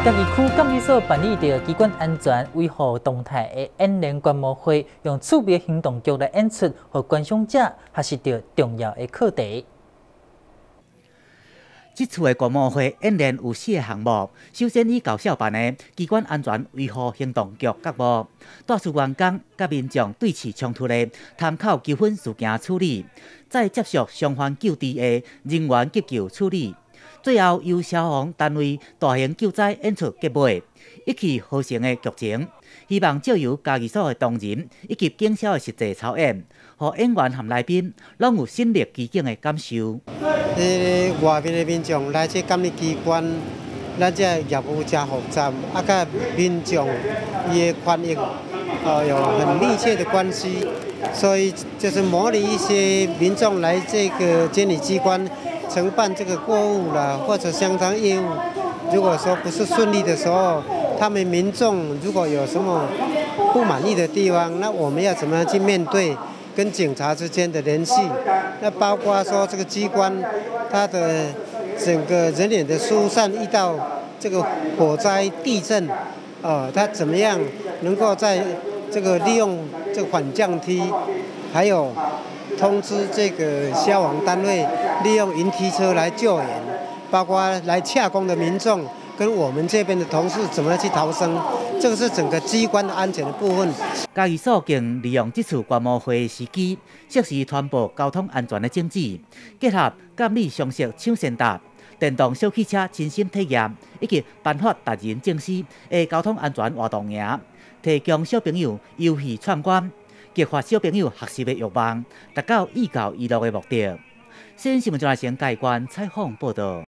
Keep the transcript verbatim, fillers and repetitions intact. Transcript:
嘉义区监理所办理着机关安全维护动态的演练观摩会，用趣味行动剧来演出，和观赏者学习到重要的课题。 这次的观摩会演练有四个项目，首先以高校办的机关安全维护行动剧角目，带出员工甲民众对峙冲突的参考纠纷事件处理，再接续伤患救治的人员急救处理。 最后由消防单位大型救灾演出结尾，一气呵成的剧情，希望借由嘉义所的同仁以及警消的实际操演，和演员和来宾拢有身临其境的感受。 呃，外面的民众来这监理机关，咱这业务真复杂，啊，甲民众伊的权益呃有很密切的关系，所以就是模拟一些民众来这个监理机关。 承办这个货物啦，或者相关业务，如果说不是顺利的时候，他们民众如果有什么不满意的地方，那我们要怎么样去面对跟警察之间的联系？那包括说这个机关它的整个人员的疏散，遇到这个火灾、地震，呃，它怎么样能够在这个利用这个缓降梯，还有。 通知这个消防单位利用云梯车来救援，包括来洽公的民众跟我们这边的同事怎么去逃生，这个是整个机关的安全的部分。 嘉义所竟利用这次观摩会的时机，适时传播交通安全的警示，结合监理常识抢先达、电动小汽车亲身体验以及颁发达人证书的交通安全活动营，提供小朋友游戏闯关。 激发小朋友学习的欲望，达到寓教于乐的目的。新新闻中心嘉义县采访报道。